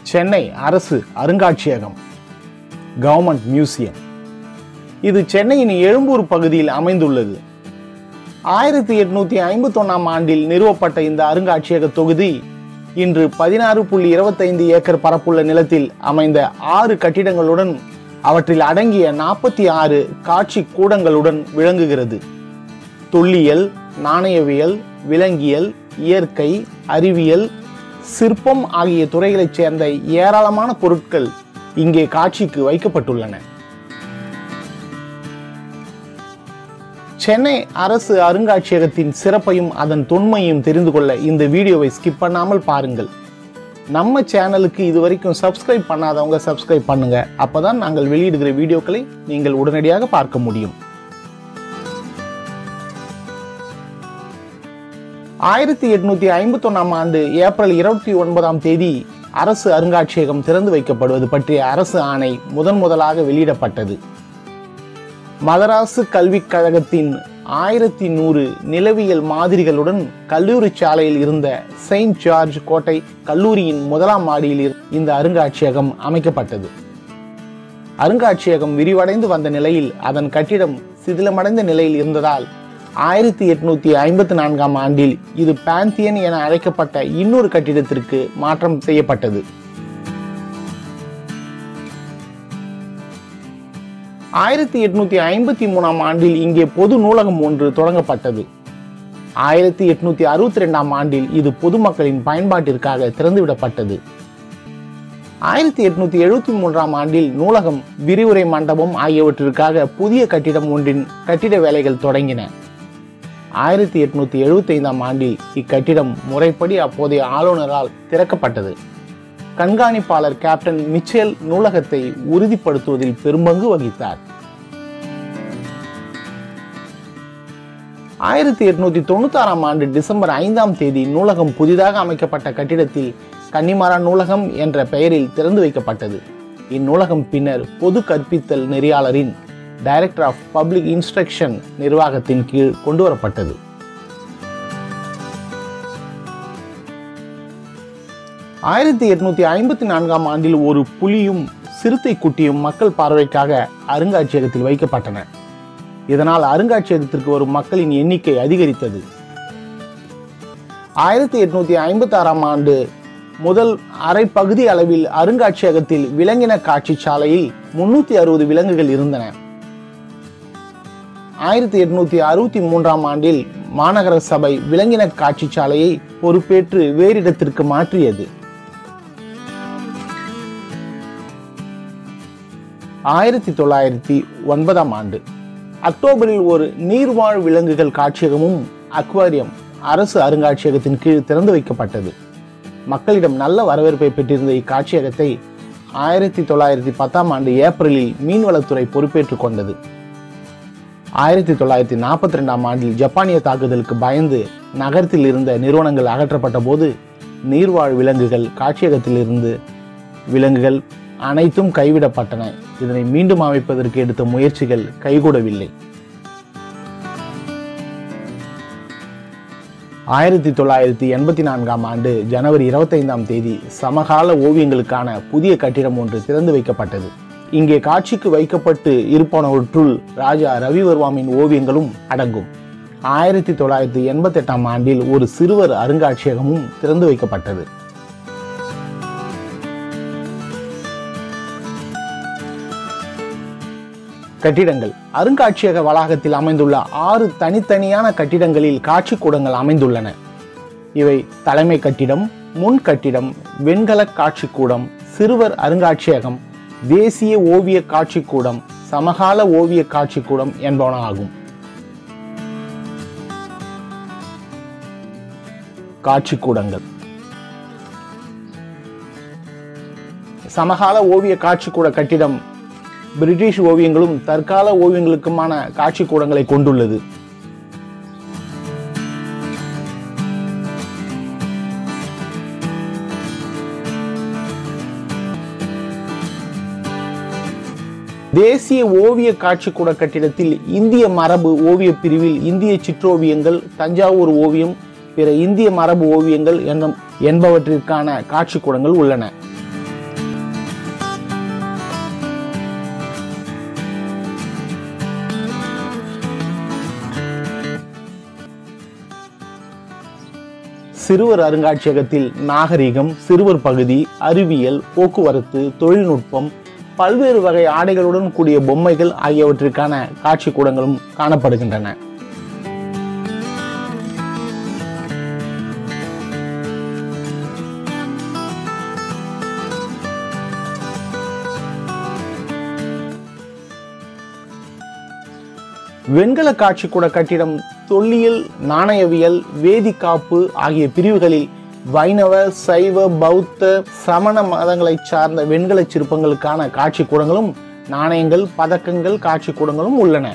சென்னை அரசு அருங்காட்சியகம் government museum. இது சென்னையின் எழும்பூர் பகுதியில் அமைந்துள்ளது. 1851ஆம் ஆண்டில் நிறுவப்பட்ட இந்த அருங்காட்சியக தொகுதி இன்று 16.25 ஏக்கர் பரப்புள்ள நிலத்தில் அமைந்த 6 கட்டிடங்களுடன் அவற்றில் அடங்கிய 46 காட்சி கூடங்களுடன் விளங்குகிறது. தொல்லியல், நாணயவியல், விலங்கியல், இயற்கை, அறிவியல், சிற்பம் ஆகிய துறைகளைச் சேர்ந்த ஏராளமான பொருட்கள் இங்கே காட்சிக்கு வைக்கப்பட்டுள்ளன. சென்னை அரசு அருங்காட்சியகத்தின் சிறப்பையும் அதன் தொன்மையும் தெரிந்து கொள்ள இந்த வீடியோவை ஸ்கிப் பண்ணாமல் பாருங்கள். நம்ம சேனலுக்கு இதுவரைக்கும் சப்ஸ்கிரைப் பண்ணாதவங்க சப்ஸ்கிரைப் பண்ணுங்க. அப்பதான் நாங்கள் வெளியிடுகிற வீடியோக்களை நீங்கள் உடனடியாக பார்க்க முடியும். 1851ஆம் ஆண்டு ஏப்ரல் 29ஆம் தேதி அரசு அருங்காட்சியகம் திறந்து வைக்கப்படுவது பற்றிய அரசு ஆணை முதலாக வெளியிடப்பட்டது. மதராசு கல்விக் கழகத்தின் 1100 நிலவியல் மாதிரிகளுடன் கல்லூரி சாலையில் இருந்த செயின்ட் ஜார்ஜ் கோட்டை கல்லூரியின் 1ஆம் மாடியில் இந்த அருங்காட்சியகம் அமைக்கப்பட்டது. அருங்காட்சியகம் விரிவடைந்து வந்த நிலையில் அதன் கட்டிடம் சிதிலமடைந்த நிலையில் இருந்ததால் 1854ஆம் ஆண்டில் இது பாந்தியன் என அழைக்கப்பட்ட இன்னொரு கட்டிடத்திற்கு மாற்றம் செய்யப்பட்டது. 1853ஆம் ஆண்டில் இங்கே பொது நூலகம் ஒன்று தொடங்கப்பட்டது. 1862ஆம் ஆண்டில் இது பொதுமக்களின் பயன்பாட்டிற்காக திறந்துவிடப்பட்டது. 1873ஆம் ஆண்டில் நூலகம், விரிவுரை மண்டபம் ஆகியவற்றிற்காக புதிய கட்டிடம் ஒன்றின் கட்டிட வேலைகள் தொடங்கின. 1875ஆம் ஆண்டில் இக்கட்டிடம் முறைப்படி அப்போதைய ஆளுநரால் திறக்கப்பட்டது. கண்காணிப்பாளர் கேப்டன் மிச்சேல் நூலகத்தை உறுதிப்படுத்துவதில் பெரும்பங்கு வகித்தார். 1896ஆம் ஆண்டு டிசம்பர் 5ஆம் தேதி நூலகம் புதிதாக அமைக்கப்பட்ட கட்டிடத்தில் கன்னிமாரா நூலகம் என்ற பெயரில் திறந்து வைக்கப்பட்டது. இந்நூலகம் பின்னர் பொது கற்பித்தல் நெறியாளரின் டைரக்டர் ஆஃப் பப்ளிக் இன்ஸ்ட்ரக்ஷன் நிர்வாகத்தின் கீழ் கொண்டு வரப்பட்டது. 1854ஆம் ஆண்டில் ஒரு புலியும் சிறுத்தை குட்டியும் மக்கள் பார்வைக்காக அருங்காட்சியகத்தில் வைக்கப்பட்டன. இதனால் அருங்காட்சியகத்திற்கு வரும் மக்களின் எண்ணிக்கை அதிகரித்தது. 1856ஆம் ஆண்டு முதல் அரை பகுதி அளவில் அருங்காட்சியகத்தில் விலங்கின காட்சி சாலையில் 360 விலங்குகள் இருந்தன. 1863ஆம் ஆண்டில் மாநகர சபை விலங்கின காட்சி சாலையை பொறுப்பேற்று வேறு இடத்திற்கு மாற்றியது. 1909ஆம் ஆண்டு அக்டோபரில் ஒரு நீர்வாழ் விலங்குகள் காட்சியகமும் அக்வாரியம் அரசு அருங்காட்சியகத்தின் கீழ் திறந்து வைக்கப்பட்டது. மக்களிடம் நல்ல வரவேற்பை பெற்றிருந்த இக்காட்சியகத்தை 1910ஆம் ஆண்டு ஏப்ரலில் மீன்வளத்துறை பொறுப்பேற்றுக் கொண்டது. 1942ஆம் ஆண்டில் ஜப்பானிய தாக்குதலுக்கு பயந்து நகரத்தில் இருந்த நிறுவனங்கள் அகற்றப்பட்ட போது நீர்வாழ் விலங்குகள் காட்சியகத்தில் இருந்து விலங்குகள் அனைத்தும் கைவிடப்பட்டன. இதனை மீண்டும் அமைப்பதற்கு எடுத்த முயற்சிகள் கைகூடவில்லை. 1984ஆம் ஆண்டு ஜனவரி 25ஆம் தேதி சமகால ஓவியங்களுக்கான புதிய கட்டிடம் ஒன்று திறந்து வைக்கப்பட்டது. இங்கே காட்சிக்கு வைக்கப்பட்டு இருப்பனவற்றுள் ராஜா ரவிவர்மாவின் ஓவியங்களும் அடங்கும். 1988ஆம் ஆண்டில் ஒரு சிறுவர் அருங்காட்சியகமும் திறந்து வைக்கப்பட்டது. கட்டிடங்கள். அருங்காட்சியக வளாகத்தில் அமைந்துள்ள 6 தனித்தனியான கட்டிடங்களில் காட்சி கூடங்கள் அமைந்துள்ளன. இவை தலைமை கட்டிடம், முன் கட்டிடம், வெண்கல காட்சி கூடம், சிறுவர் அருங்காட்சியகம், தேசிய ஓவிய காட்சி கூடம், சமகால ஓவிய காட்சி கூடம் என்பன ஆகும். காட்சி கூடங்கள். சமகால ஓவிய காட்சி கூட கட்டிடம் பிரிட்டிஷ் ஓவியங்களும் தற்கால ஓவியங்களுக்குமான காட்சி கூடங்களை கொண்டுள்ளது. தேசிய ஓவிய காட்சி கூட கட்டிடத்தில் இந்திய மரபு ஓவிய பிரிவில் இந்திய சிற்றோவியங்கள், தஞ்சாவூர் ஓவியம், பிற இந்திய மரபு ஓவியங்கள் என்பவற்றிற்கான காட்சி கூடங்கள் உள்ளன. சிறுவர் அருங்காட்சியகத்தில் நாகரிகம், சிறுவர் பகுதி, அறிவியல், போக்குவரத்து, தொழில்நுட்பம், பல்வேறு வகை ஆடைகளுடன் கூடிய பொம்மைகள் ஆகியவற்றிற்கான காட்சி கூடங்களும் காணப்படுகின்றன. வெண்கல காட்சிக்கூட கட்டிடம் தொல்லியல், நாணயவியல், வேதிக்காப்பு ஆகிய பிரிவுகளில் வைணவ, சைவ, பௌத்த, சமண மதங்களைச் சார்ந்த வெண்கல சிற்பங்களுக்கான காட்சி கூடங்களும் நாணயங்கள், பதக்கங்கள் காட்சி கூடங்களும் உள்ளன.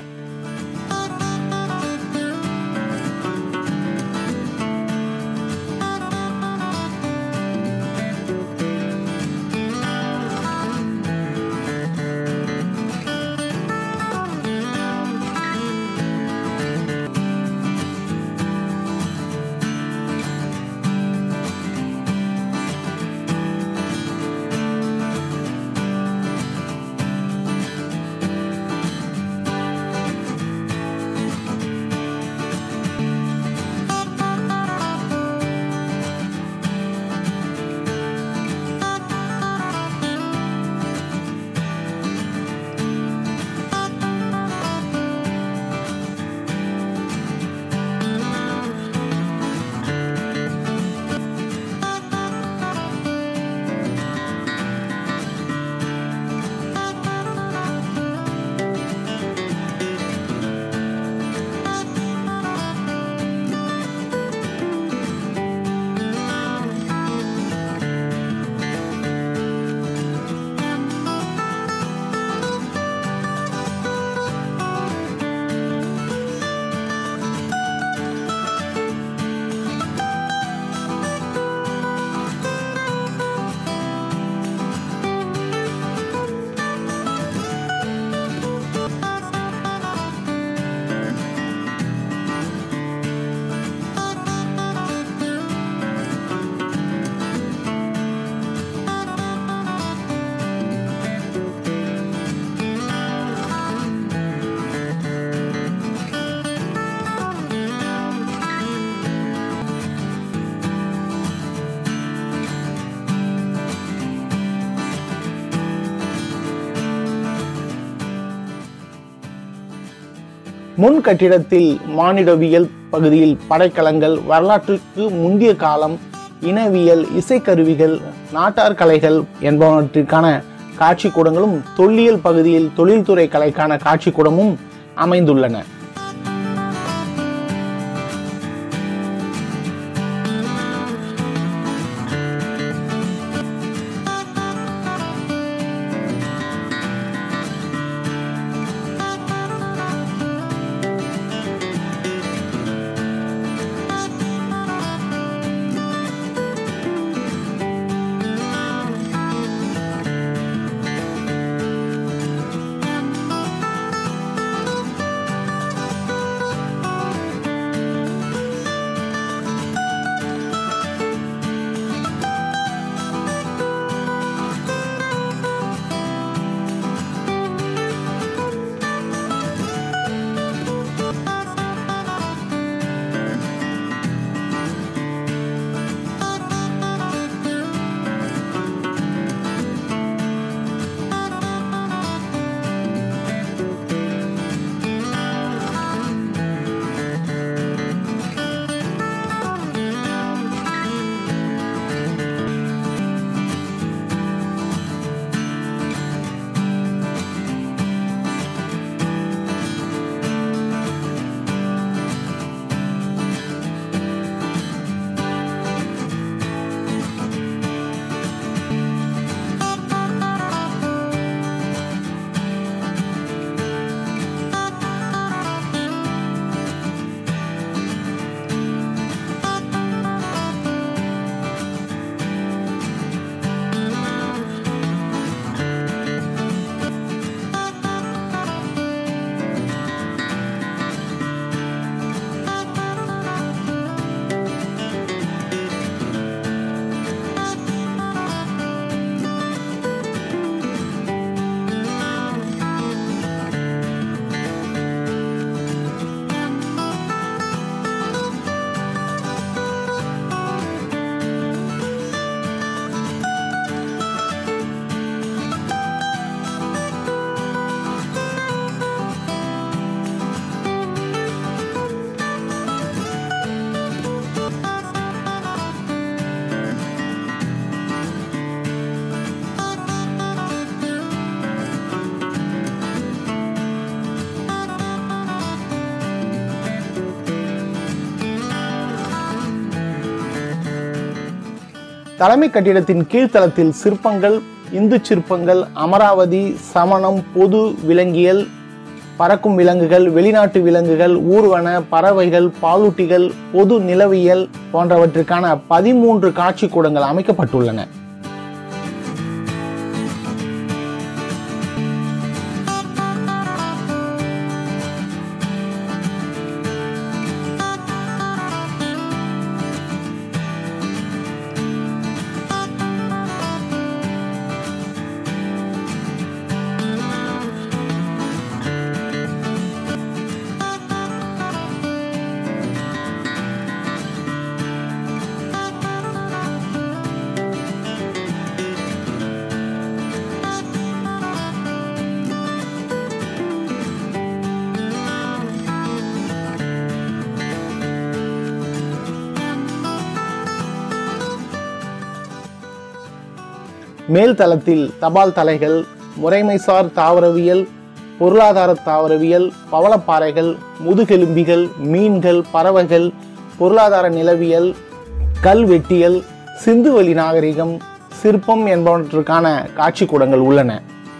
முன் கட்டிடத்தில் மானிடவியல் பகுதியில் படைக்கலங்கள், வரலாற்றுக்கு முந்தைய காலம், இனவியல், இசைக்கருவிகள், நாட்டார் கலைகள் என்பவற்றிற்கான காட்சி கூடங்களும், தொல்லியல் பகுதியில் தொழில்துறை கலைக்கான காட்சி கூடமும் அமைந்துள்ளன. தலைமை கட்டிடத்தின் கீழ்த்தளத்தில் சிற்பங்கள், இந்து சிற்பங்கள், அமராவதி, சமணம், பொது விலங்கியல், பறக்கும் விலங்குகள், வெளிநாட்டு விலங்குகள், ஊர்வன, பறவைகள், பாலூட்டிகள், பொது நிலவியல் போன்றவற்றுக்கான 13 காட்சிக்கூடங்கள் அமைக்கப்பட்டுள்ளன. மேல் தளத்தில் தபால் தலைகள், முறைமைசார் தாவரவியல், பொருளாதார தாவரவியல், பவளப்பாறைகள், முதுகெலும்பிகள், மீன்கள், பறவைகள், பொருளாதார நிலவியல், கல்வெட்டியல், சிந்துவெளி நாகரிகம், சிற்பம் என்பவற்றுக்கான காட்சிக்கூடங்கள் உள்ளன.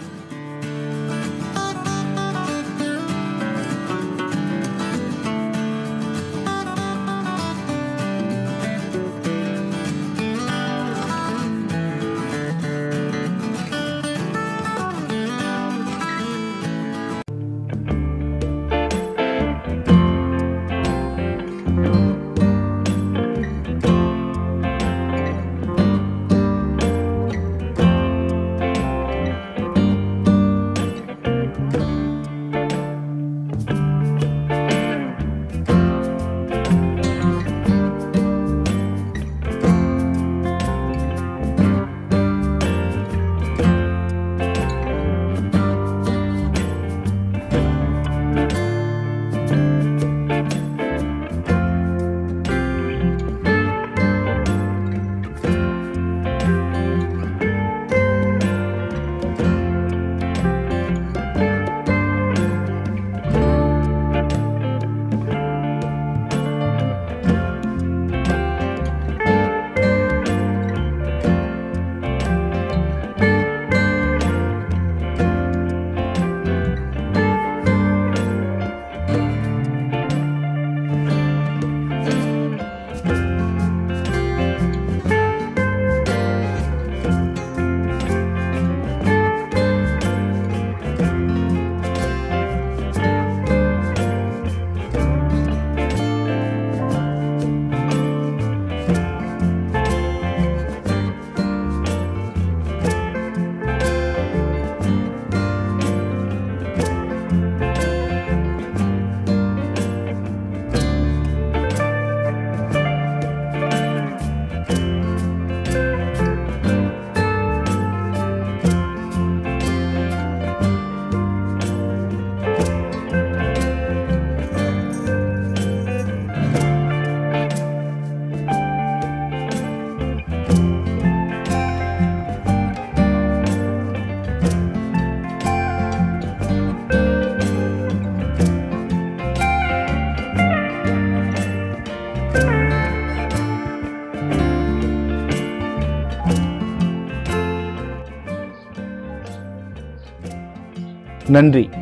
நன்றி.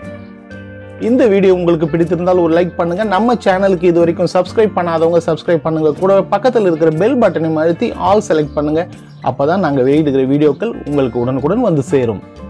இந்த வீடியோ உங்களுக்கு பிடித்திருந்தால் ஒரு லைக் பண்ணுங்க. நம்ம சேனலுக்கு இது வரைக்கும் சப்ஸ்கிரைப் பண்ணாதவங்க சப்ஸ்கிரைப் பண்ணுங்க. கூட பக்கத்தில் இருக்கிற பெல் பட்டனை அழுத்தி ஆல் செலக்ட் பண்ணுங்க. அப்பதான் நாங்கள் வெளியிடுகிற வீடியோக்கள் உங்களுக்கு உடனுக்குடன் வந்து சேரும்.